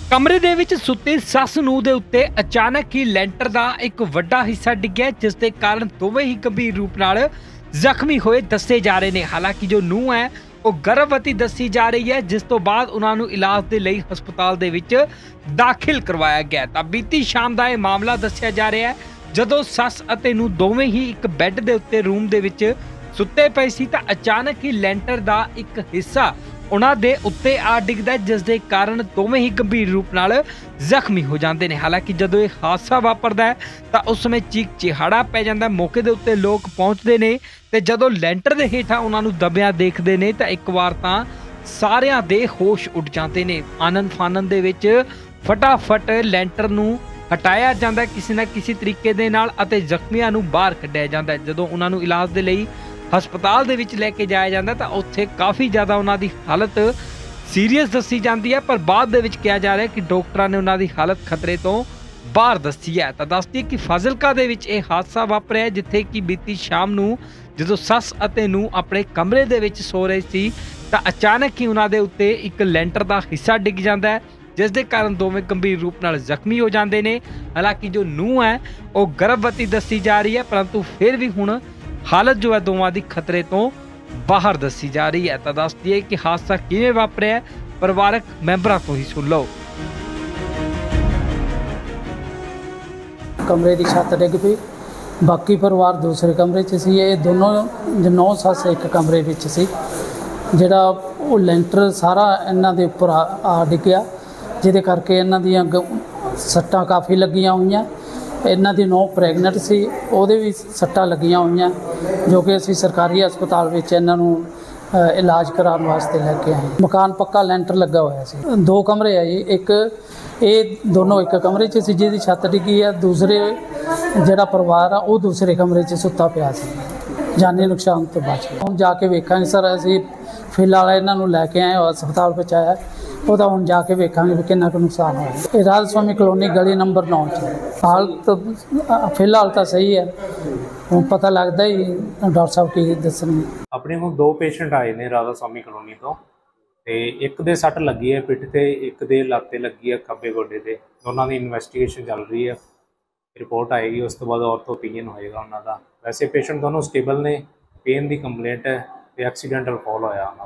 कमरे दे विच सुत्ती सस नूंह दे उत्ते अचानक ही लैंटर दा एक वड्डा हिस्सा डिग्गिया, जिस दे कारण दोवें ही गंभीर रूप नाल जख्मी होए दस्से जा रहे ने। हालांकि जो नूंह है वो गर्भवती दसी जा रही है, जिस तो बाद उन्हां नूं इलाज दे लई हस्पताल दे विच दाखिल करवाया गया। तां बीती शाम दा यह मामला दस्सिया जा रहा है जदों सस अते नूंह दोवें ही एक बैड दे उत्ते रूम दे विच सुत्ते पए सी तां अचानक ही लैंटर दा एक हिस्सा उन्हां दे उत्ते आ डिगदा, जिस दे कारण दोवें ही गंभीर रूप नाल जख्मी हो जाते हैं। हालांकि जदों यह हादसा वापरदा है तां उस समय चीक चिहाड़ा पै जांदा। मौके दे उत्ते लोग पहुंचते ने ते जदों लैंटर दे हेठां उन्हां नूं दबिया देखदे ने तां एक वार तां सारियां दे होश उड़ जाते ने। आनंद फानन दे विच फटाफट लैंटर नूं हटाया जांदा किसी ना किसी तरीके दे नाल अते जख्मियां नूं बाहर कढिया जांदा। जदों उन्हां नूं इलाज दे लई हस्पताल दे विच लैके जाया जाता तो उत्थे काफ़ी ज़्यादा उन्हां दी हालत सीरीयस दसी जाती है, पर बाद दे विच कहा जा रहा है कि डॉक्टरां ने उन्हां दी हालत खतरे तो बाहर दसी है। तो दस दी कि फाजिलका दे विच यह हादसा वापरिया, जिथे कि बीती शाम नूं जदों सस अते नूंह अपने कमरे दे विच सो रहे सी तां अचानक ही उन्हां दे उत्ते एक लैंटर दा हिस्सा डिग जाता है, जिस दे कारण दोवें गंभीर रूप नाल जख्मी हो जाते हैं। हालांकि जो नूंह है वो गर्भवती दसी जा रही है, परंतु फिर भी हुण हालत जो है दोवां दी खतरे तो बाहर दसी जा रही है। तो दस दिए कि हादसा किवें वापरिया है, परिवारक मैंबरां तो ही सुन लो। कमरे की छत डिग पई, बाकी परिवार दूसरे कमरे च सी। ये दोनों नौ सस एक कमरे विच सी, जिहड़ा वो लैंटर सारा इन्हां दे उपर आ डिग्गिया, जिहदे करके इन्हां दीयां सट्टां काफ़ी लगियां होईयां। इन्हां दी नौ प्रैगनेंट सी, ਉਹਦੇ भी सट्टां लगियां होईयां, जो कि असीं सरकारी हस्पताल विच इन्हां नूं इलाज कराउण वास्ते लैके आए। मकान पक्का लैंटर लगा होया सी। दो कमरे है जी, एक ये दोनों एक कमरे च सी जिहदी छत डिग्गी है, दूसरे जिहड़ा परिवार आ वो दूसरे कमरे च सुत्ता पिया सी, जानी नुकसान तो बच गया। हुण जाके वेखांगे सर, असीं फिलहाल इन्हां नूं लैके आए हस्पताल पहुँचाया, वो तो हम जाके वेखांगे भी कितना कुछ नुकसान होया। ये राधा स्वामी कलोनी गली नंबर 9 हाल तो फिलहाल तो सही है, ਹੁਣ पता लगता ही डॉक्टर साहब की दसणगे। अपने को दो पेशेंट आए ने राधा स्वामी कलोनी तो, एक दे सट लगी है पिठ ते, एक दे लत्त ते लगी है खब्बे गोडे ते। दोनों की इन्वेस्टिगेशन चल रही है, रिपोर्ट आएगी उस तो बाद ऑर्थो ओपीनियन होएगा उन्हों का। वैसे पेशेंट दोनों स्टेबल ने, पेन की कंप्लेंट है ते एक्सीडेंटल फॉल होया उन्होंने।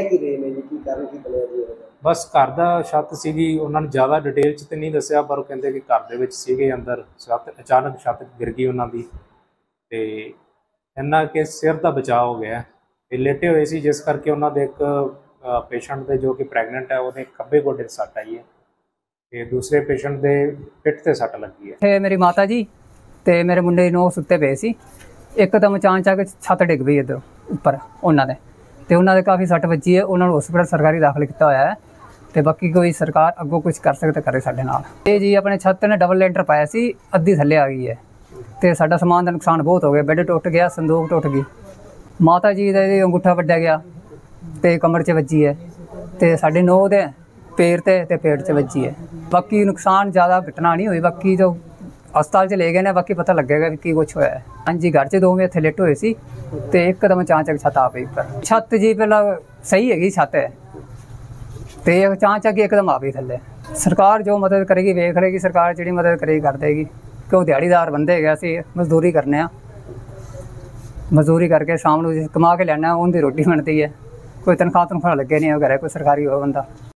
बस घर का छत सी, उन्होंने ज़्यादा डिटेल च तो नहीं दसिया, पर कहते कि घर के सीगे अंदर छत अचानक छत गिर गई उन्होंने, तो इन्ना कि सिर का बचाव हो गया ते लेटे हुए सी, जिस करके उन्होंने एक पेशेंट दे जो कि प्रैगनेंट है वो खब्बे गोडे सट आई है, तो दूसरे पेशेंट के पिठ से सट लगी है। मेरी माता जी तो मेरे मुंडे नौ सुते पे सी, एकदम अचानक छत डिग पई इधर उपर उन्होंने, तो उन्होंने काफ़ी सट बची है। उन्होंने हॉस्पिटल सरकारी दाखिल किया होया है, तो बाकी कोई सरकार अगों कुछ कर सकते करे साडे नाल। ये जी अपने छत ने डबल लेंटर पाया सी, अद्धी थल्ले आ गई है, तो साडा समान का नुकसान बहुत हो गया। बैड टुट गया, संदूक टुट गई, माता जी का अंगूठा वड्डिया गया तो कमर च वजी है, तो साढ़े नौ दे पैर ते पेट च वजी है। बाकी नुकसान ज़्यादा घटना नहीं हुई, बाकी जो हस्पताल च ले गए ने बाकी पता लगेगा कि कुछ होया है। हाँ जी, घर च दोवें इत्थे लेटे हुए सी, तो एकदम अचानक छत आ पई उपर। छत जी पहला सही हैगी छत है, तो अचानक एकदम आ गई थल्ले। सरकार जो मदद करेगी वेख लेगी, सरकार जी मदद करेगी कर देगी, क्यों दिहाड़ीदार बंदे है, असीं मजदूरी करने, मजदूरी करके शाम को कमा के लैना, उनकी रोटी बनती है, कोई तनख्वाह लगे नहीं घरे, कोई सरकारी हो बंदा।